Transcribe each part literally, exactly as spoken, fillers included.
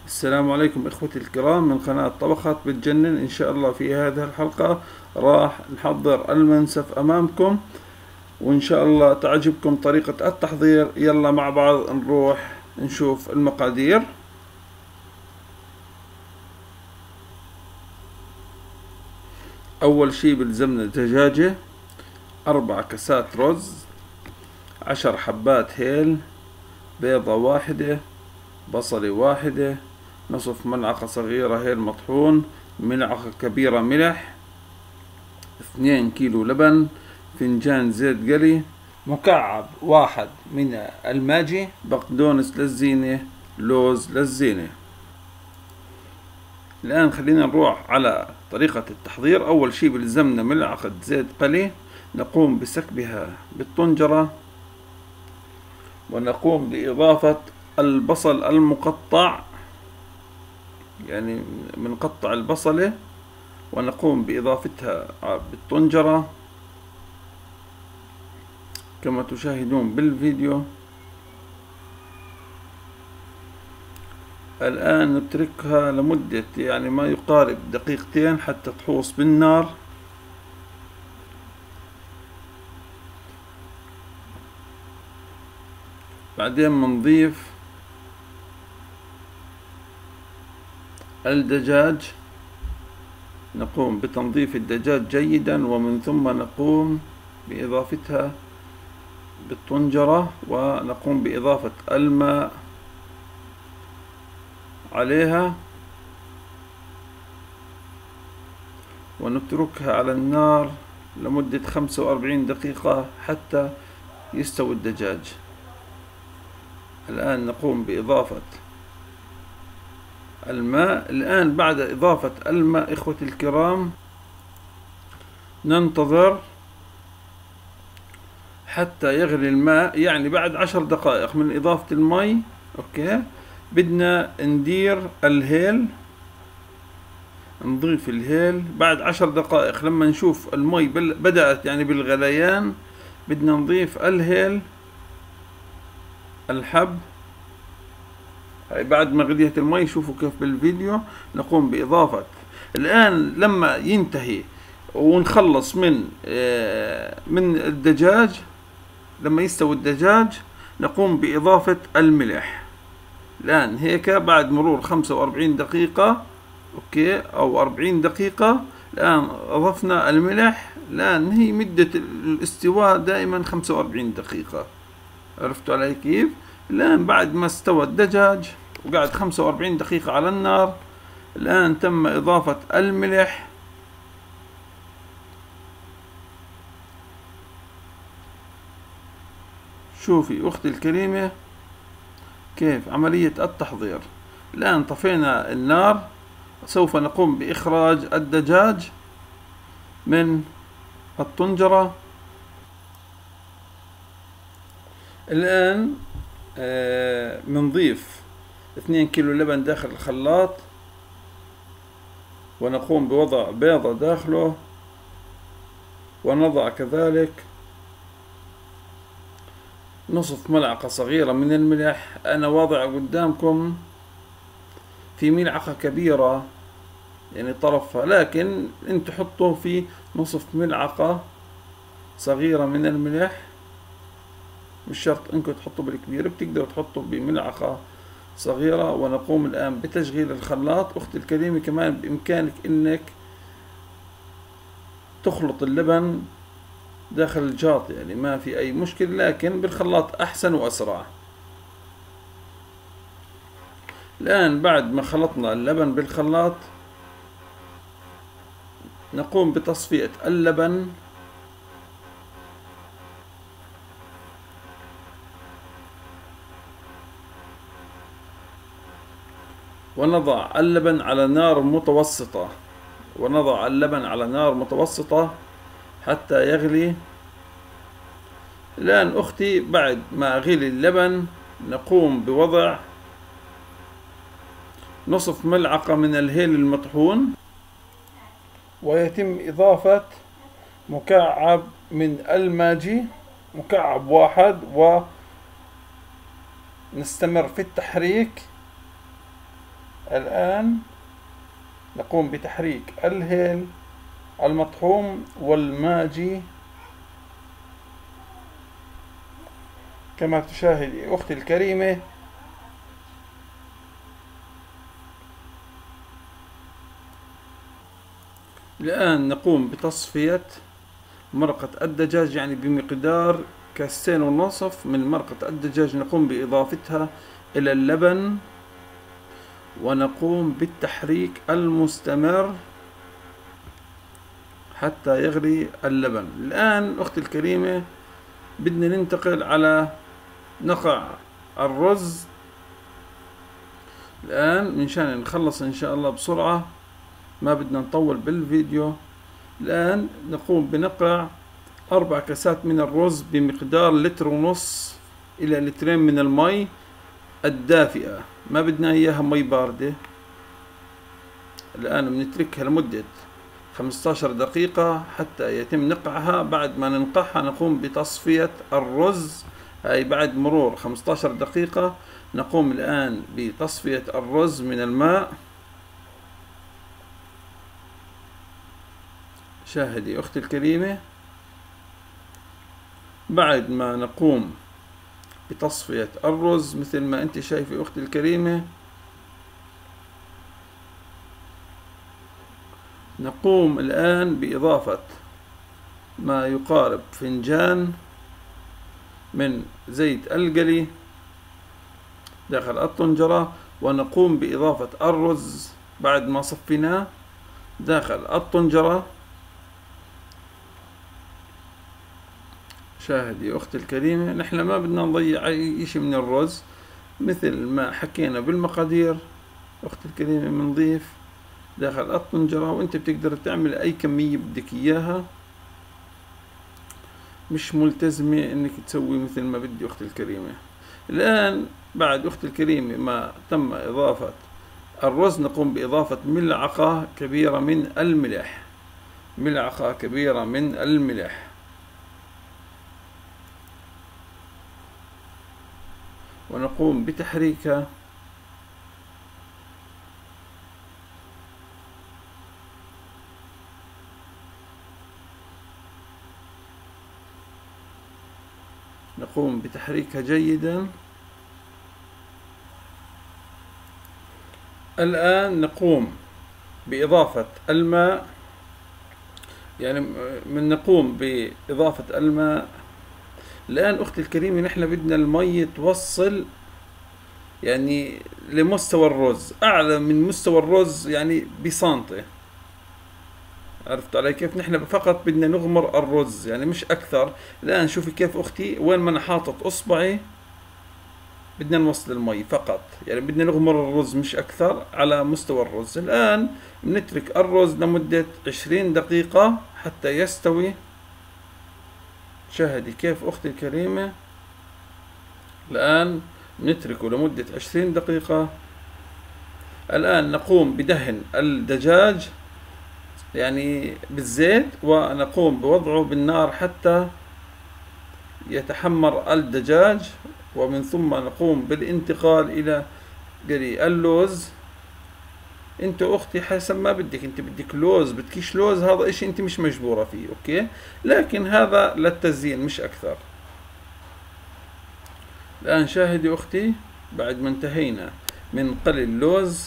السلام عليكم إخوتي الكرام من قناة طبخات بتجنن. إن شاء الله في هذه الحلقة راح نحضر المنسف أمامكم، وإن شاء الله تعجبكم طريقة التحضير. يلا مع بعض نروح نشوف المقادير. أول شي بلزمنا دجاجة، أربع كاسات رز، عشر حبات هيل، بيضة واحدة، بصلة واحدة، نصف ملعقة صغيرة هيل مطحون، ملعقة كبيرة ملح، اثنين كيلو لبن، فنجان زيت قلي، مكعب واحد من الماجي، بقدونس للزينة، لوز للزينة. الآن خلينا نروح على طريقة التحضير. أول شي بلزمنا ملعقة زيت قلي، نقوم بسكبها بالطنجرة، ونقوم بإضافة البصل المقطع، يعني بنقطع البصلة ونقوم بإضافتها بالطنجرة كما تشاهدون بالفيديو. الآن نتركها لمدة يعني ما يقارب دقيقتين حتى تحوص بالنار. بعدين بنضيف الدجاج، نقوم بتنظيف الدجاج جيدا، ومن ثم نقوم بإضافتها بالطنجرة، ونقوم بإضافة الماء عليها، ونتركها على النار لمدة خمسة وأربعين دقيقة حتى يستوي الدجاج. الآن نقوم بإضافة الماء. الآن بعد إضافة الماء إخوتي الكرام ننتظر حتى يغلي الماء، يعني بعد عشر دقائق من إضافة المي. أوكي، بدنا ندير الهيل، نضيف الهيل بعد عشر دقائق. لما نشوف المي بدأت يعني بالغليان بدنا نضيف الهيل الحب. هاي بعد ما غليت المي، شوفوا كيف بالفيديو. نقوم بإضافة الآن لما ينتهي ونخلص من من الدجاج، لما يستوي الدجاج نقوم بإضافة الملح. الآن هيك بعد مرور خمسة وأربعين دقيقة، أوكي، أو أربعين دقيقة، الآن أضفنا الملح. الآن هي مدة الاستواء دائما خمسة وأربعين دقيقة. عرفتوا علي كيف؟ الآن بعد ما استوى الدجاج وقعد خمسة وأربعين دقيقة على النار، الآن تم إضافة الملح. شوفي أختي الكريمة كيف عملية التحضير. الآن طفينا النار، سوف نقوم بإخراج الدجاج من الطنجرة. الآن بنضيف اثنين كيلو لبن داخل الخلاط، ونقوم بوضع بيضة داخله، ونضع كذلك نصف ملعقة صغيرة من الملح. أنا واضع قدامكم في ملعقة كبيرة يعني طرفها، لكن انت حطوا في نصف ملعقة صغيرة من الملح، مش شرط انكم تحطوا بالكبير، بتقدروا تحطوا بملعقة صغيرة. ونقوم الآن بتشغيل الخلاط. أختي الكريمة كمان بإمكانك انك تخلط اللبن داخل الجاط، يعني ما في أي مشكلة، لكن بالخلاط أحسن وأسرع. الآن بعد ما خلطنا اللبن بالخلاط نقوم بتصفية اللبن، ونضع اللبن على نار متوسطة، ونضع اللبن على نار متوسطة حتى يغلي. الآن أختي بعد ما غلي اللبن نقوم بوضع نصف ملعقة من الهيل المطحون، ويتم إضافة مكعب من الماجي، مكعب واحد، ونستمر في التحريك الآن نقوم بتحريك الهيل المطحون والماجي كما تشاهدي أختي الكريمة. الآن نقوم بتصفية مرقة الدجاج، يعني بمقدار كاستين ونصف من مرقة الدجاج نقوم بإضافتها إلى اللبن، ونقوم بالتحريك المستمر حتى يغلي اللبن. الآن أختي الكريمة بدنا ننتقل على نقع الرز. الآن منشان نخلص إن شاء الله بسرعة، ما بدنا نطول بالفيديو. الآن نقوم بنقع أربع كاسات من الرز بمقدار لتر ونص إلى لترين من المي الدافئة، ما بدنا إياها مي باردة. الآن بنتركها لمدة خمسة عشر دقيقة حتى يتم نقعها. بعد ما ننقعها نقوم بتصفية الرز، هاي بعد مرور خمسة عشر دقيقة نقوم الآن بتصفية الرز من الماء. شاهدي أختي الكريمة، بعد ما نقوم بتصفية الرز مثل ما أنت شايفة أختي الكريمة، نقوم الآن بإضافة ما يقارب فنجان من زيت القلي داخل الطنجرة، ونقوم بإضافة الرز بعد ما صفيناه داخل الطنجرة. شاهدي أختي الكريمة، نحن ما بدنا نضيع أي شيء من الرز، مثل ما حكينا بالمقادير أختي الكريمة بنضيف داخل الطنجرة، وأنت بتقدر تعمل أي كمية بدك إياها، مش ملتزمة إنك تسوي مثل ما بدي أختي الكريمة. الآن بعد أختي الكريمة ما تم إضافة الرز نقوم بإضافة ملعقة كبيرة من الملح، ملعقة كبيرة من الملح، ونقوم بتحريكها. نقوم بتحريكها جيدا. الآن نقوم بإضافة الماء، يعني من نقوم بإضافة الماء. الآن أختي الكريمة نحن بدنا المي توصل يعني لمستوى الرز، أعلى من مستوى الرز يعني بسنتي، عرفت علي كيف؟ نحن فقط بدنا نغمر الرز يعني مش أكثر. الآن شوفي كيف أختي، وين ما أنا حاطط إصبعي بدنا نوصل المي فقط، يعني بدنا نغمر الرز مش أكثر على مستوى الرز. الآن بنترك الرز لمدة عشرين دقيقة حتى يستوي. شاهدي كيف أختي الكريمة، الآن نتركه لمدة عشرين دقيقة. الآن نقوم بدهن الدجاج يعني بالزيت، ونقوم بوضعه بالنار حتى يتحمر الدجاج، ومن ثم نقوم بالانتقال إلى قلي اللوز. انت اختي حسب ما بدك، انت بدك لوز بدكيش لوز، هذا اشي انت مش مجبورة فيه، اوكي، لكن هذا للتزيين مش اكثر. الآن شاهدي أختي، بعد ما انتهينا من قلي اللوز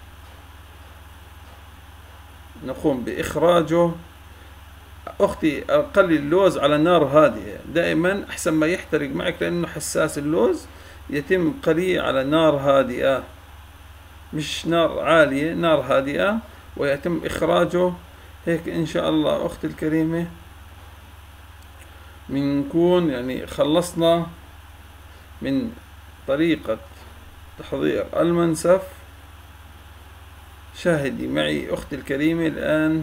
نقوم بإخراجه. أختي قلي اللوز على نار هادئة دائما أحسن ما يحترق معك، لأنه حساس اللوز، يتم قليه على نار هادئة مش نار عالية، نار هادئة، ويتم إخراجه هيك إن شاء الله. أختي الكريمة بنكون يعني خلصنا من طريقة تحضير المنسف. شاهدي معي أختي الكريمة الآن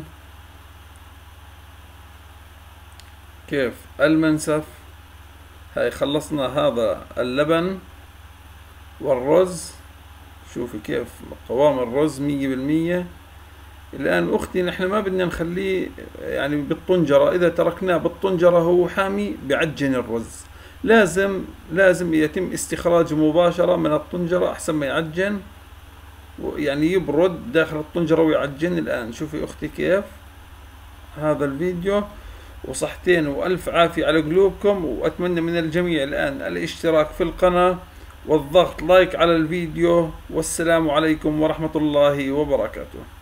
كيف المنسف. هاي خلصنا هذا اللبن والرز، شوفي كيف قوام الرز مية بالمية. الآن أختي نحن ما بدنا نخليه يعني بالطنجرة، إذا تركناه بالطنجرة هو حامي بعجن الرز، لازم لازم يتم استخراجه مباشرة من الطنجرة أحسن ما يعجن. يعني يبرد داخل الطنجرة ويعجن. الآن شوفي أختي كيف هذا الفيديو، وصحتين وألف عافية على قلوبكم. وأتمنى من الجميع الآن الاشتراك في القناة والضغط لايك على الفيديو، والسلام عليكم ورحمة الله وبركاته.